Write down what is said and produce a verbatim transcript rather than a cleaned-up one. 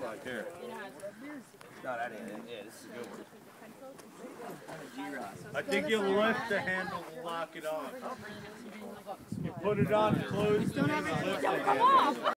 Here. No, that ain't it. Yeah, this is a good one. I think you'll lift the handle to lock it on. You put it on closed and then you lift the handle.